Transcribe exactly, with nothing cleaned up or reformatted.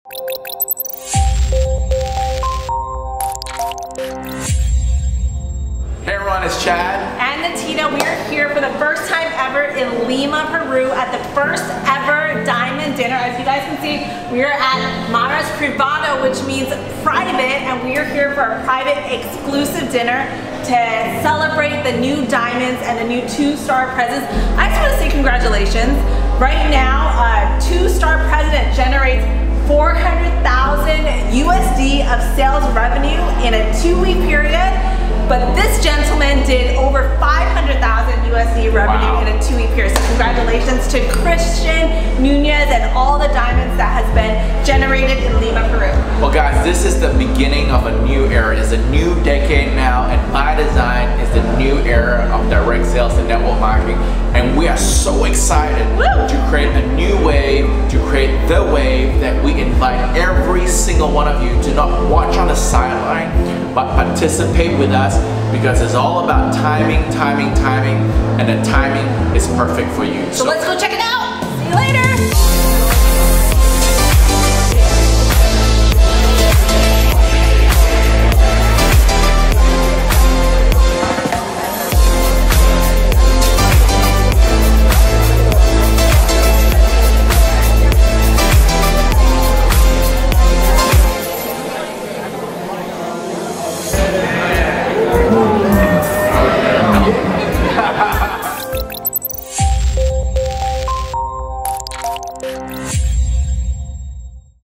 Hey everyone, it's Chad. And Natina. We are here for the first time ever in Lima, Peru at the first ever diamond dinner. As you guys can see, we are at Maras Privado, which means private, and we are here for a private exclusive dinner to celebrate the new diamonds and the new two-star presidents. I just want to say congratulations. Right now, a two-star president generates four hundred thousand U S D of sales revenue in a two-week period. But this gentleman did over five hundred thousand U S D revenue wow. in a two-week period. So congratulations to Christian Nunez and all the diamonds that has been generated in Lima, Peru. Well guys, this is the beginning of a new era. It's a new decade now, and ByDzyne is the new era of direct sales and network marketing. And we are so excited Woo! to create a new wave, to create the wave that we invite every single one of you to not watch on the sideline, but participate with us, because it's all about timing, timing, timing, and the timing is perfect for you. So, so let's go check it out. See you later.